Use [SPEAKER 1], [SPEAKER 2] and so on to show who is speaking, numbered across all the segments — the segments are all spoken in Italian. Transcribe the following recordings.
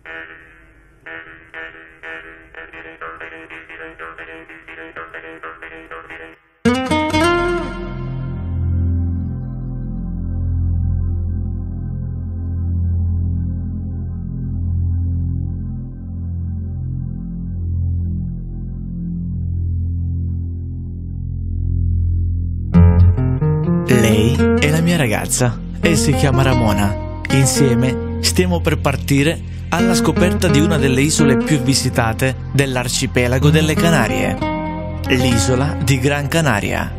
[SPEAKER 1] Lei è la mia ragazza e si chiama Ramona. Insieme stiamo per partire alla scoperta di una delle isole più visitate dell'arcipelago delle Canarie, l'isola di Gran Canaria.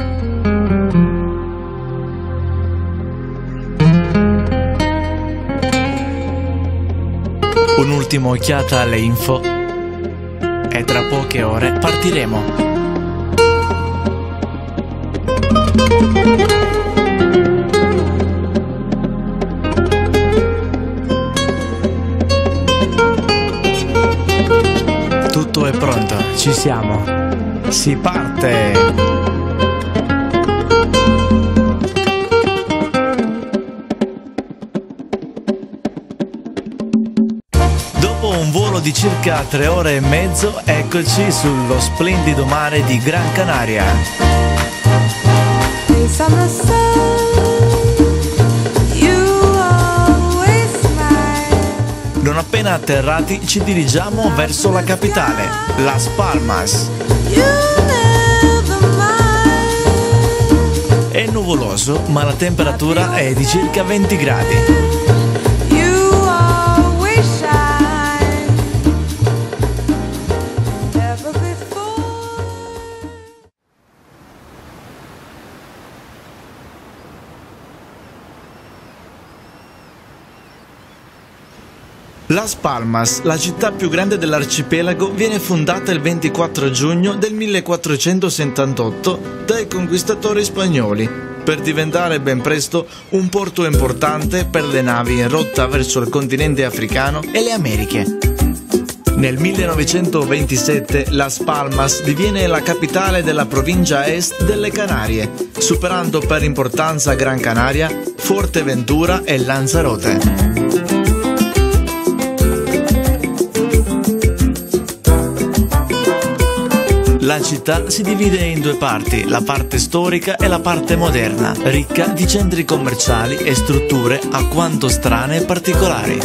[SPEAKER 1] Un'ultima occhiata alle info e tra poche ore partiremo. Tutto è pronto, ci siamo. Si parte! Dopo un volo di circa 3 ore e mezzo, eccoci sullo splendido mare di Gran Canaria. Non appena atterrati ci dirigiamo verso la capitale, Las Palmas. È nuvoloso, ma la temperatura è di circa 20 gradi. Las Palmas, la città più grande dell'arcipelago, viene fondata il 24 giugno del 1478 dai conquistatori spagnoli, per diventare ben presto un porto importante per le navi in rotta verso il continente africano e le Americhe. Nel 1927 Las Palmas diviene la capitale della provincia est delle Canarie, superando per importanza Gran Canaria, Fuerteventura e Lanzarote. La città si divide in due parti, la parte storica e la parte moderna, ricca di centri commerciali e strutture alquanto strane e particolari.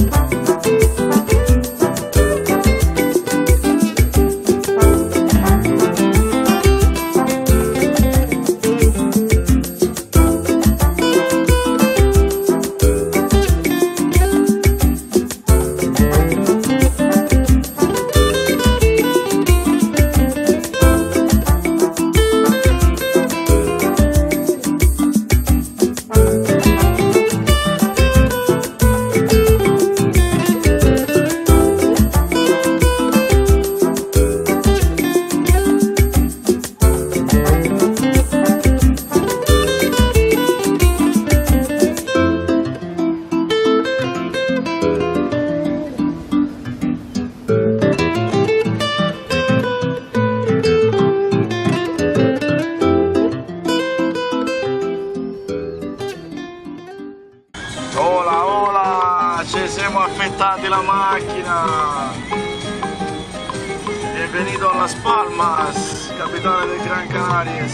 [SPEAKER 2] Ci siamo affettati la macchina. Bienvenido a Las Palmas, capitale del Gran Canarias.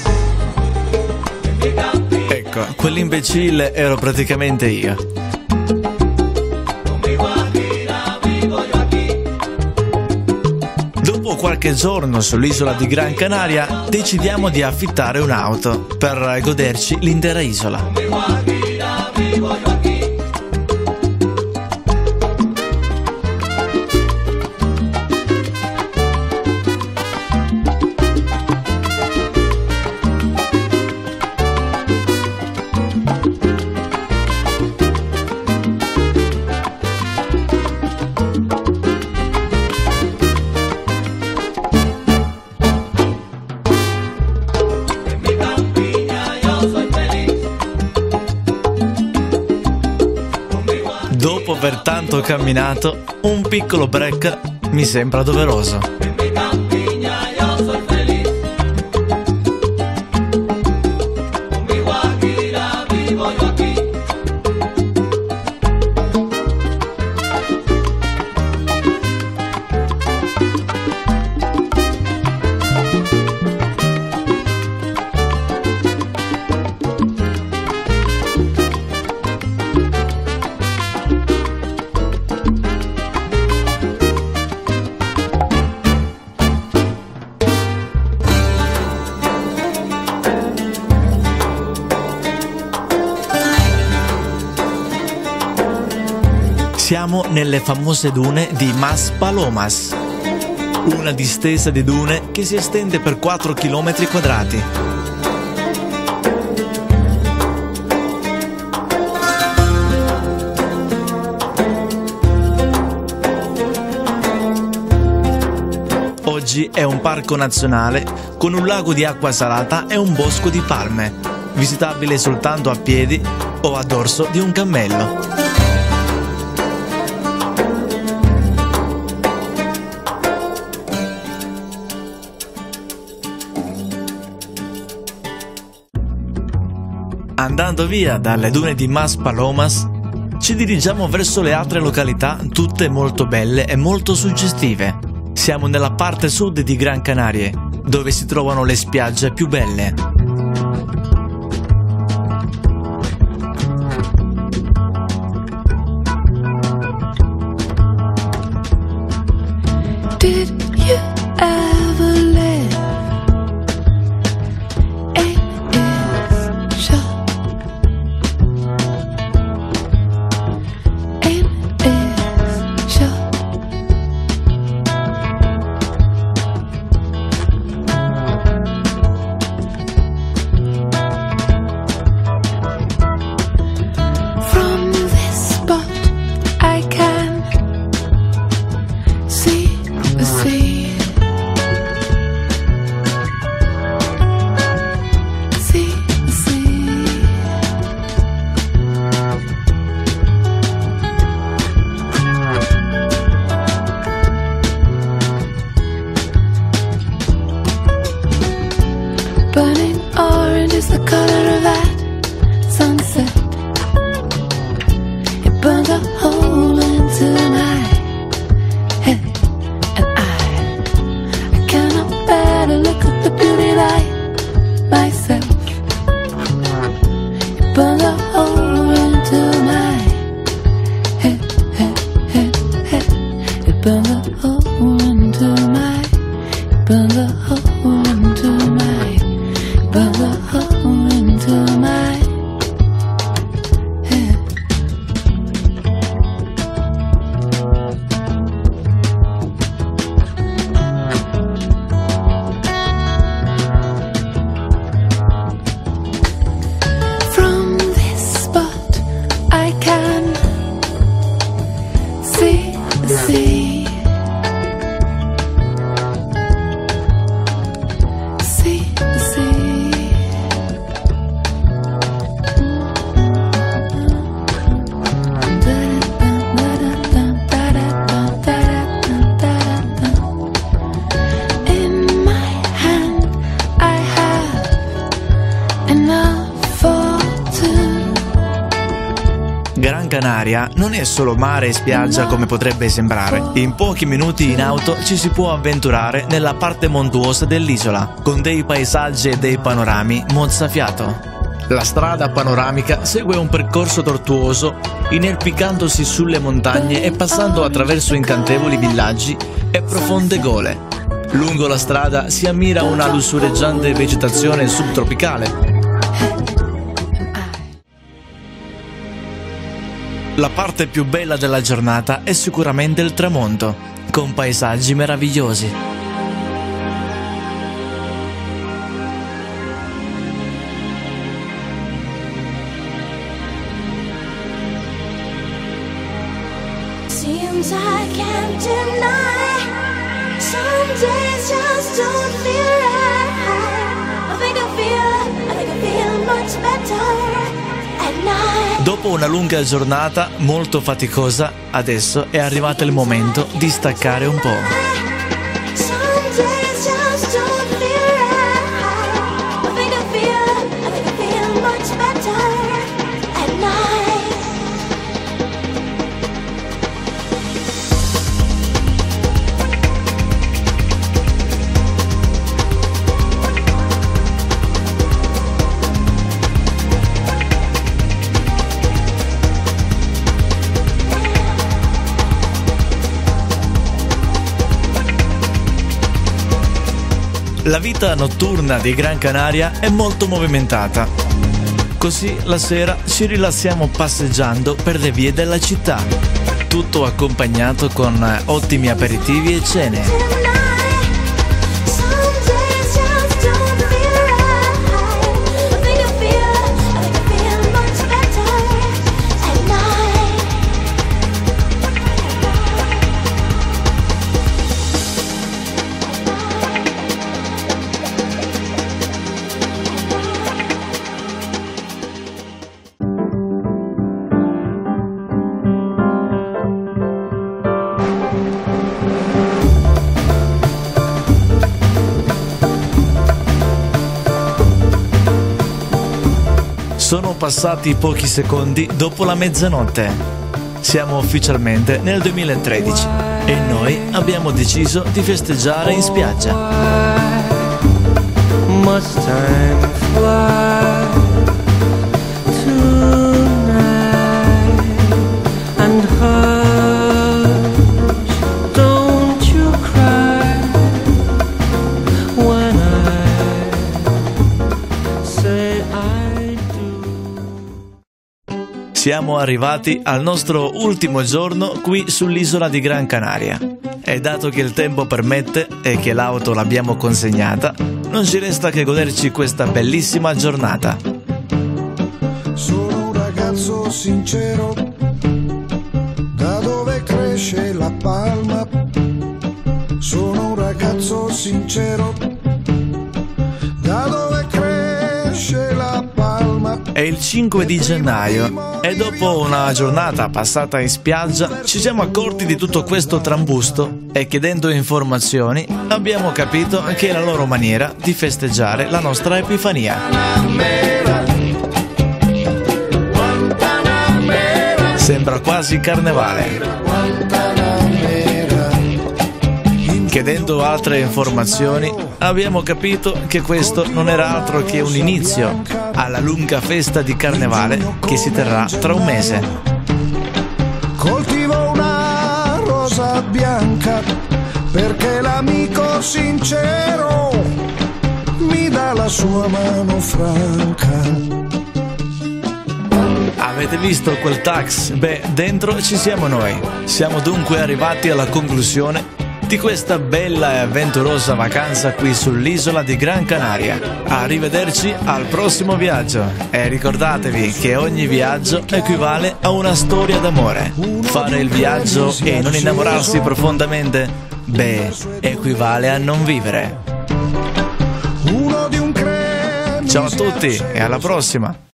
[SPEAKER 1] Ecco, quell'imbecille ero praticamente io. Dopo qualche giorno sull'isola di Gran Canaria decidiamo di affittare un'auto per goderci l'intera isola. Dopo aver tanto camminato, un piccolo break mi sembra doveroso. Siamo nelle famose dune di Mas Palomas, una distesa di dune che si estende per 4 km quadrati. Oggi è un parco nazionale con un lago di acqua salata e un bosco di palme, visitabile soltanto a piedi o a dorso di un cammello. Andando via dalle dune di Mas Palomas, ci dirigiamo verso le altre località, tutte molto belle e molto suggestive. Siamo nella parte sud di Gran Canaria, dove si trovano le spiagge più belle.
[SPEAKER 3] Did you ever live in Israel? In Israel. From this spot I can see the sea. See the sea. Burning orange is the color of that sunset. It burns a hole into my head, and I cannot bear to look at the beauty like myself. It burns a hole into my head, It burns a hole into my, it burns a hole into my, it burns a hole into my head. From this spot I can see the sea. See the sea. In my hand I have enough for two.
[SPEAKER 1] Gran Canaria non è solo mare e spiaggia come potrebbe sembrare. In pochi minuti in auto ci si può avventurare nella parte montuosa dell'isola, con dei paesaggi e dei panorami mozzafiato. La strada panoramica segue un percorso tortuoso, inerpicandosi sulle montagne e passando attraverso incantevoli villaggi e profonde gole. Lungo la strada si ammira una lussureggiante vegetazione subtropicale. La parte più bella della giornata è sicuramente il tramonto, con paesaggi meravigliosi.
[SPEAKER 3] Seems I can't deny. Some days just don't feel right. I think I feel much better at night.
[SPEAKER 1] Dopo una lunga giornata molto faticosa, adesso è arrivato il momento di staccare un po'.
[SPEAKER 3] Some days just don't feel right. I think I feel much better at night.
[SPEAKER 1] La vita notturna di Gran Canaria è molto movimentata. Così la sera ci rilassiamo passeggiando per le vie della città. tutto accompagnato con ottimi aperitivi e cene. Sono passati pochi secondi dopo la mezzanotte. Siamo ufficialmente nel 2013 e noi abbiamo deciso di festeggiare in spiaggia. Siamo arrivati al nostro ultimo giorno qui sull'isola di Gran Canaria e dato che il tempo permette e che l'auto l'abbiamo consegnata, non ci resta che goderci questa bellissima giornata.
[SPEAKER 4] Sono un ragazzo sincero, da dove cresce la palma. Sono un ragazzo sincero, da dove cresce la palma.
[SPEAKER 1] È il 5 di gennaio e dopo una giornata passata in spiaggia ci siamo accorti di tutto questo trambusto e chiedendo informazioni abbiamo capito che è la loro maniera di festeggiare la nostra Epifania. Sembra quasi carnevale. Chiedendo altre informazioni abbiamo capito che questo non era altro che un inizio alla lunga festa di carnevale che si terrà tra un mese.
[SPEAKER 4] Coltivo una rosa bianca perché l'amico sincero mi dà la sua mano franca.
[SPEAKER 1] Avete visto quel tax? Beh, dentro ci siamo noi. Siamo dunque arrivati alla conclusione di questa bella e avventurosa vacanza qui sull'isola di Gran Canaria. Arrivederci al prossimo viaggio e ricordatevi che ogni viaggio equivale a una storia d'amore. Fare il viaggio e non innamorarsi profondamente, beh, equivale a non vivere. Ciao a tutti e alla prossima!